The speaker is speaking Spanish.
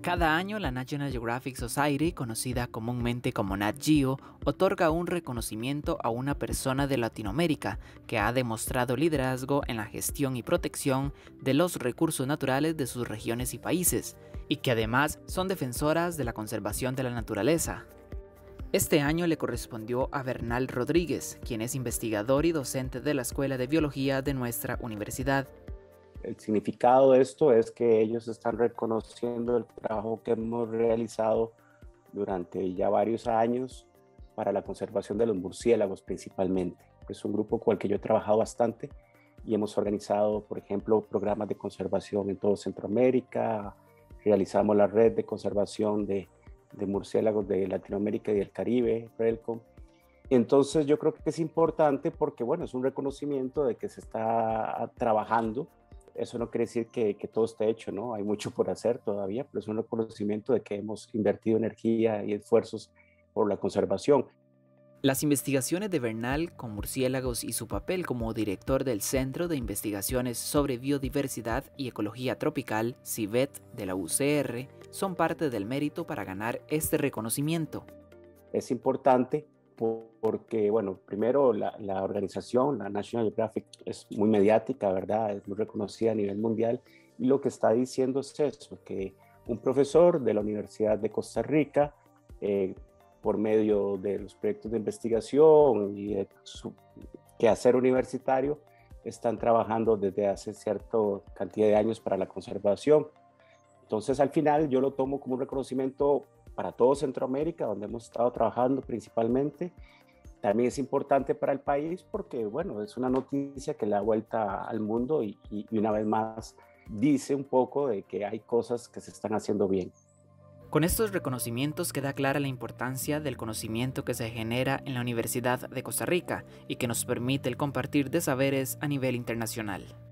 Cada año la National Geographic Society, conocida comúnmente como Nat Geo, otorga un reconocimiento a una persona de Latinoamérica que ha demostrado liderazgo en la gestión y protección de los recursos naturales de sus regiones y países, y que además son defensoras de la conservación de la naturaleza. Este año le correspondió a Bernal Rodríguez, quien es investigador y docente de la Escuela de Biología de nuestra universidad. El significado de esto es que ellos están reconociendo el trabajo que hemos realizado durante ya varios años para la conservación de los murciélagos principalmente. Es un grupo con el que yo he trabajado bastante y hemos organizado, por ejemplo, programas de conservación en todo Centroamérica, realizamos la red de conservación de murciélagos de Latinoamérica y del Caribe, RELCOM. Entonces yo creo que es importante porque, bueno, es un reconocimiento de que se está trabajando. Eso no quiere decir que todo esté hecho, ¿no? Hay mucho por hacer todavía, pero es un reconocimiento de que hemos invertido energía y esfuerzos por la conservación. Las investigaciones de Bernal con murciélagos y su papel como director del Centro de Investigaciones sobre Biodiversidad y Ecología Tropical, CIBET, de la UCR, son parte del mérito para ganar este reconocimiento. Es importante porque, bueno, primero la organización, la National Geographic, es muy mediática, ¿verdad? Es muy reconocida a nivel mundial y lo que está diciendo es eso, que un profesor de la Universidad de Costa Rica, por medio de los proyectos de investigación y de su quehacer universitario, están trabajando desde hace cierta cantidad de años para la conservación. Entonces, al final, yo lo tomo como un reconocimiento para todo Centroamérica, donde hemos estado trabajando principalmente. También es importante para el país porque, bueno, es una noticia que le da vuelta al mundo y una vez más dice un poco de que hay cosas que se están haciendo bien. Con estos reconocimientos queda clara la importancia del conocimiento que se genera en la Universidad de Costa Rica y que nos permite el compartir de saberes a nivel internacional.